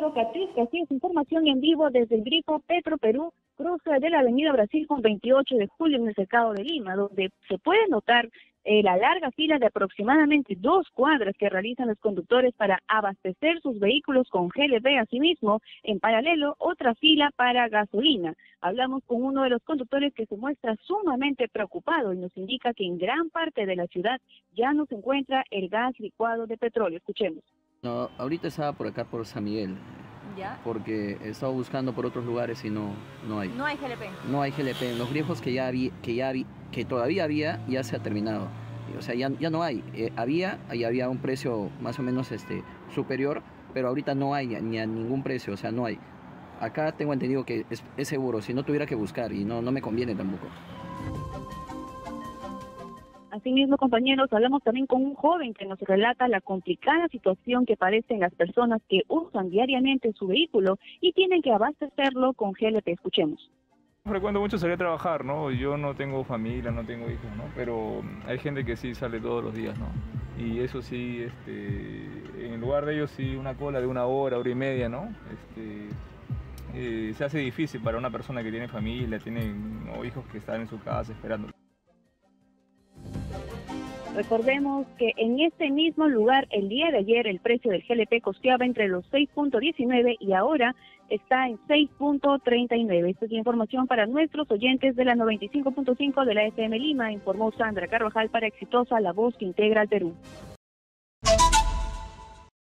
Alejandro Catrisca, así es información en vivo desde el Grifo Petro Perú, cruce de la Avenida Brasil con 28 de julio en el Cercado de Lima, donde se puede notar la larga fila de aproximadamente 2 cuadras que realizan los conductores para abastecer sus vehículos con GLP. Asimismo, en paralelo, otra fila para gasolina. Hablamos con uno de los conductores que se muestra sumamente preocupado y nos indica que en gran parte de la ciudad ya no se encuentra el gas licuado de petróleo. Escuchemos. No, ahorita estaba por acá por San Miguel, ¿Ya? porque he estado buscando por otros lugares y no hay. No hay GLP. No hay GLP. En los grifos que todavía había, ya se ha terminado. O sea, ya no hay. Había un precio más o menos superior, pero ahorita no hay ni a ningún precio, o sea, no hay. Acá tengo entendido que es seguro, si no tuviera que buscar y no me conviene tampoco. Asimismo, compañeros, hablamos también con un joven que nos relata la complicada situación que padecen las personas que usan diariamente su vehículo y tienen que abastecerlo con GLP. Escuchemos. Frecuento mucho salir a trabajar, ¿no? Yo no tengo familia, no tengo hijos, ¿no? Pero hay gente que sí sale todos los días, ¿no? Y eso sí, en lugar de ellos sí una cola de 1 hora, hora y media, ¿no? Se hace difícil para una persona que tiene familia, tiene hijos que están en su casa esperando. Recordemos que en este mismo lugar, el día de ayer, el precio del GLP costeaba entre los 6.19 y ahora está en 6.39. Esta es la información para nuestros oyentes de la 95.5 de la FM Lima, informó Sandra Carvajal para Exitosa, la voz que integra al Perú.